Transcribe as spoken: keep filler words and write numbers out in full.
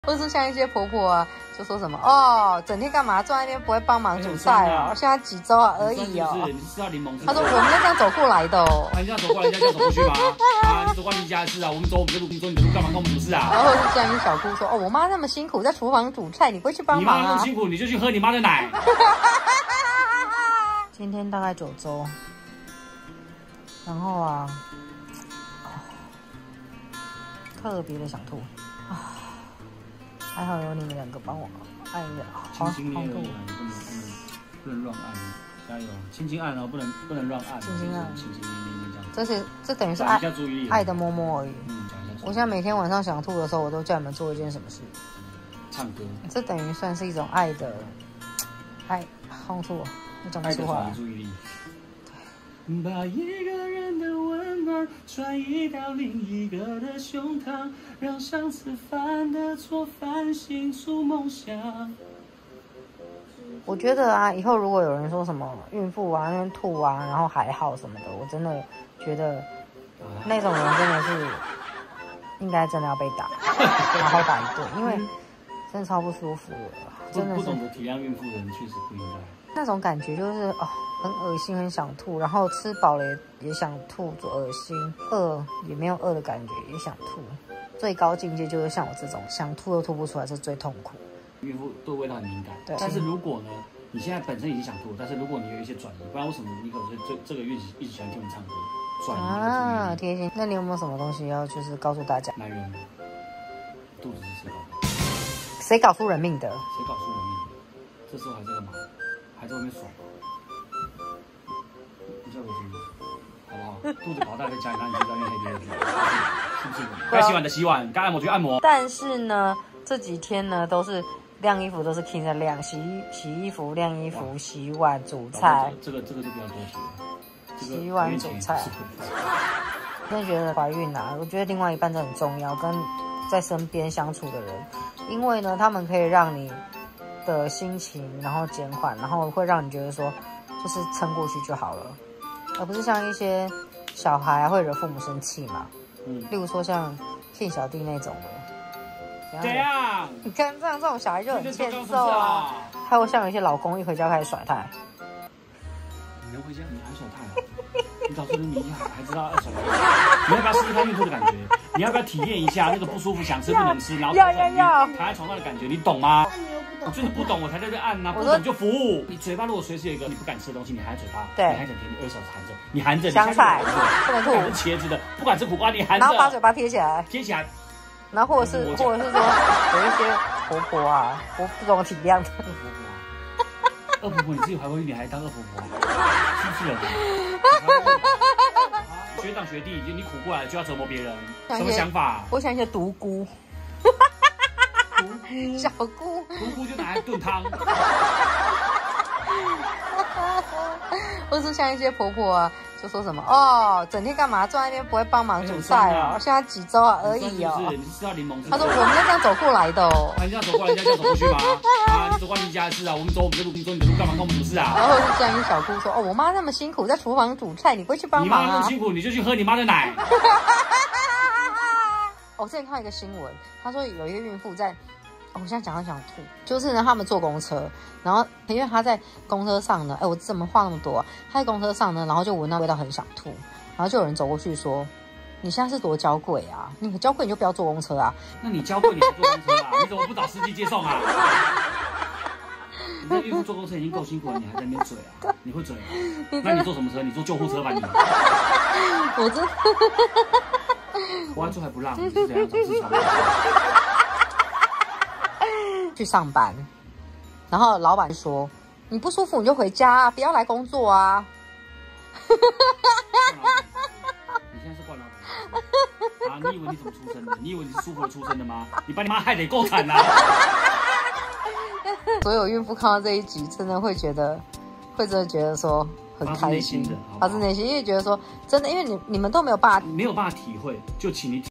或是像一些婆婆啊，就说什么哦，整天干嘛坐在那边不会帮忙煮菜哦，现在几周啊而已哦。 你是吃到柠檬汁？ 他说我们就这样走过来的哦。 啊，你这样走过来，人家这样走过去吗？啊，你走过来你家的事啊，我们走我们的路，你走你的路，干嘛跟我们不是啊？ 然后是这样一小姑说哦，我妈那么辛苦在厨房煮菜，你不会去帮忙啊？ 你妈那么辛苦，你就去喝你妈的奶。 今天大概九周，然后啊，特别的想吐啊。还好有你们两个帮我按一下，好，好吐。 轻轻按，不能不能乱按，加油，轻轻按哦，不能不能乱按， 轻轻按， 轻轻捏捏捏这样。 这是这等于是爱爱的摸摸而已。 嗯，讲一下。 我现在每天晚上想吐的时候，我都叫你们做一件什么事？ 唱歌。这等于算是一种爱的爱，好吐，我讲不出话。爱的注意力。 把一个人的温暖转移到另一个的胸膛，让上次犯的错反省出梦想。 我觉得啊，以后如果有人说什么孕妇啊那边吐啊，然后还好什么的，我真的觉得那种人真的是应该真的要被打，好好打一顿，因为真的超不舒服的，真的是。 不懂得体谅孕妇的人确实不应该。 那种感觉就是哦，很恶心，很想吐，然后吃饱了 也, 也想吐，就恶心，饿也没有饿的感觉，也想吐。最高境界就是像我这种想吐又吐不出来，是最痛苦。 孕妇对味道很敏感， 对。 但是如果呢，你现在本身已经想吐，但是如果你有一些转移，不然为什么你可能这这个月一直喜欢听我们唱歌？转移啊，贴心。那你有没有什么东西要就是告诉大家？ 男人肚子是谁搞的？ 谁搞出人命的？ 谁搞出人命的？这时候还在干嘛？还在外面爽，你叫我什么？好不好？肚子搞大在家里，那你就在外面黑别人，是不是？该洗碗的洗碗，该按摩去按摩。 但是呢，这几天呢都是晾衣服，都是 King 在晾，洗衣洗衣服、晾衣服、洗碗、煮菜。 这个这个就不要多提了。 洗碗煮菜。真的觉得怀孕啊，我觉得另外一半真的很重要，跟在身边相处的人，因为呢，他们可以让你的心情然后减缓，然后会让你觉得说就是撑过去就好了，而不是像一些小孩啊会惹父母生气嘛。嗯，例如说像 King 小弟那种的。 怎样？ 你看这样这种小孩就很欠揍啊。还有像有一些老公一回家开始甩态。 你能回家你还甩态啊？你早说你还还知道要甩态？你要不要试试看孕妇的感觉？你要不要体验一下那个不舒服、想吃不能吃，然后要要要躺在床上的感觉？你懂吗？我真的不懂，我才在这按啊！不懂就服务。你嘴巴如果随时有一个你不敢吃的东西，你含嘴巴， 对， 你含整天二小时含着，你含着香菜不能吐， 是茄子的，不管是苦瓜，你含着， 然后把嘴巴贴起来， 贴起来， 然后或者是或者是说有一些婆婆啊，我不懂体谅的恶婆婆，恶婆婆，你自己怀过孕，你还当恶婆婆，是不是人？学长学弟，你苦过来就要折磨别人，什么想法？ 我想一些独孤。 独孤， 小姑， 独孤就拿来炖汤。 或是像一些婆婆啊，就说什么哦，整天干嘛坐在那边不会帮忙煮菜哦，现在几周啊而已哦。 你是吃到柠檬汁？ 他说我们就这样走过来的哦。 啊，你这样走过来，人家这样走过去吗？啊，你走过来你家的事啊，我们走我们的路，你走你的路，干嘛跟我们不是啊？ 然后是这样一小姑说哦，我妈那么辛苦在厨房煮菜，你不会去帮忙啊？ 你妈那么辛苦，你就去喝你妈的奶。 我之前看到一个新闻，他说有一个孕妇在，哦、我现在讲到想吐，就是呢，他们坐公车，然后因为他在公车上呢，哎，我怎么话那么多、啊？他在公车上呢，然后就闻到味道很想吐，然后就有人走过去说：“你现在是多娇贵啊？你娇贵你就不要坐公车啊。” 那你娇贵你还坐公车啊？你怎么不找司机接送啊？你这孕妇坐公车已经够辛苦了，你还在那边嘴啊？你会嘴啊？那你坐什么车？你坐救护车吧你。 我真。 我要做还不让，你是怎样找市场？ 去上班，然后老板说：“你不舒服你就回家、啊，不要来工作啊。” 你现在是惯老板啊？你以为你怎么出生的？你以为你是舒服的出生的吗？你把你妈害得够惨呐！ 所有孕妇看到这一集，真的会觉得，会真的觉得说。很开心的，发自内心，因为觉得说真的，因为你你们都没有办法， 没有办法体会，就请你体